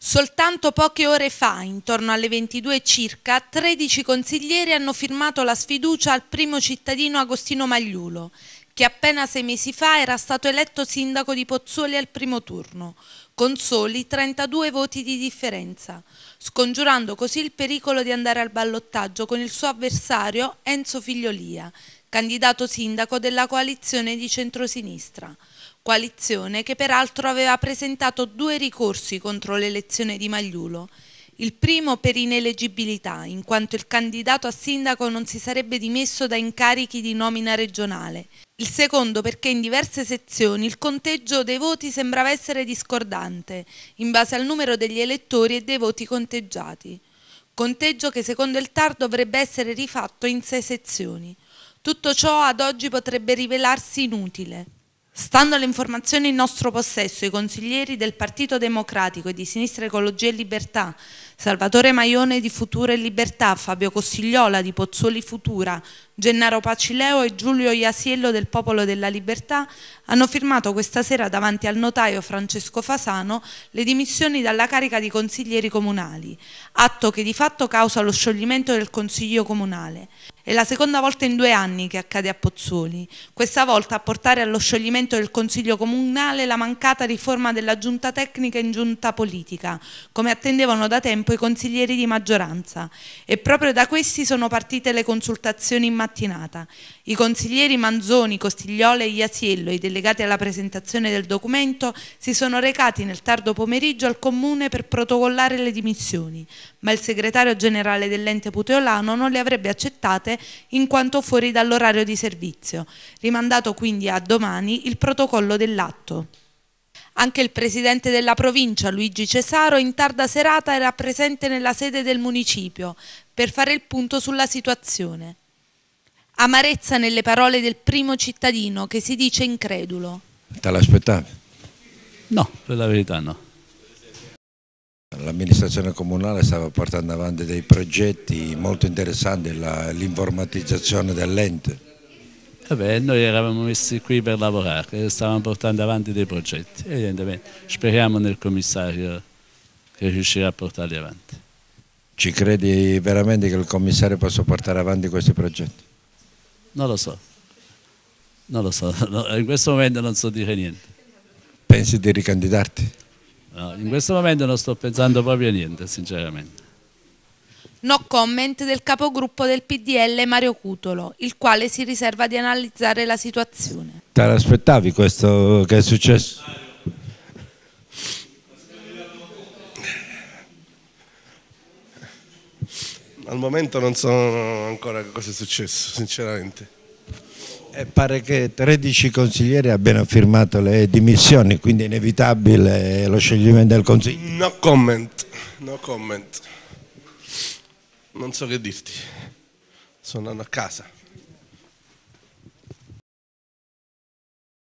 Soltanto poche ore fa, intorno alle 22 circa, 13 consiglieri hanno firmato la sfiducia al primo cittadino Agostino Magliulo, che appena 6 mesi fa era stato eletto sindaco di Pozzuoli al primo turno, con soli 32 voti di differenza, scongiurando così il pericolo di andare al ballottaggio con il suo avversario Enzo Figliolia, candidato sindaco della coalizione di centrosinistra. Coalizione che peraltro aveva presentato 2 ricorsi contro l'elezione di Magliulo. Il primo per ineleggibilità, in quanto il candidato a sindaco non si sarebbe dimesso da incarichi di nomina regionale. Il secondo perché in diverse sezioni il conteggio dei voti sembrava essere discordante, in base al numero degli elettori e dei voti conteggiati. Conteggio che secondo il TAR dovrebbe essere rifatto in 6 sezioni. Tutto ciò ad oggi potrebbe rivelarsi inutile. Stando alle informazioni in nostro possesso, i consiglieri del Partito Democratico e di Sinistra Ecologia e Libertà, Salvatore Maione di Futura e Libertà, Fabio Costigliola di Pozzuoli Futura, Gennaro Pacileo e Giulio Iasiello del Popolo della Libertà hanno firmato questa sera davanti al notaio Francesco Fasano le dimissioni dalla carica di consiglieri comunali, atto che di fatto causa lo scioglimento del Consiglio Comunale. È la seconda volta in 2 anni che accade a Pozzuoli, questa volta a portare allo scioglimento del Consiglio Comunale la mancata riforma della giunta tecnica in giunta politica, come attendevano da tempo i consiglieri di maggioranza, e proprio da questi sono partite le consultazioni in mattinata. I consiglieri Manzoni, Costigliola e Iasiello, i delegati alla presentazione del documento, si sono recati nel tardo pomeriggio al comune per protocollare le dimissioni, ma il segretario generale dell'ente puteolano non le avrebbe accettate in quanto fuori dall'orario di servizio, rimandato quindi a domani il protocollo dell'atto. Anche il presidente della provincia, Luigi Cesaro, in tarda serata era presente nella sede del municipio per fare il punto sulla situazione. Amarezza nelle parole del primo cittadino che si dice incredulo. Te l'aspettavi? No, per la verità no. L'amministrazione comunale stava portando avanti dei progetti molto interessanti, l'informatizzazione dell'ente. Noi eravamo messi qui per lavorare, stavamo portando avanti dei progetti, evidentemente speriamo nel commissario che riuscirà a portarli avanti. Ci credi veramente che il commissario possa portare avanti questi progetti? Non lo so, in questo momento non so dire niente. Pensi di ricandidarti? No, in questo momento non sto pensando proprio a niente, sinceramente. No comment del capogruppo del PDL Mario Cutolo, il quale si riserva di analizzare la situazione. Te l'aspettavi questo che è successo? Al momento non so ancora cosa è successo, sinceramente. E pare che 13 consiglieri abbiano firmato le dimissioni, quindi è inevitabile lo scioglimento del Consiglio. No comment, no comment. Non so che dirti, sono a casa.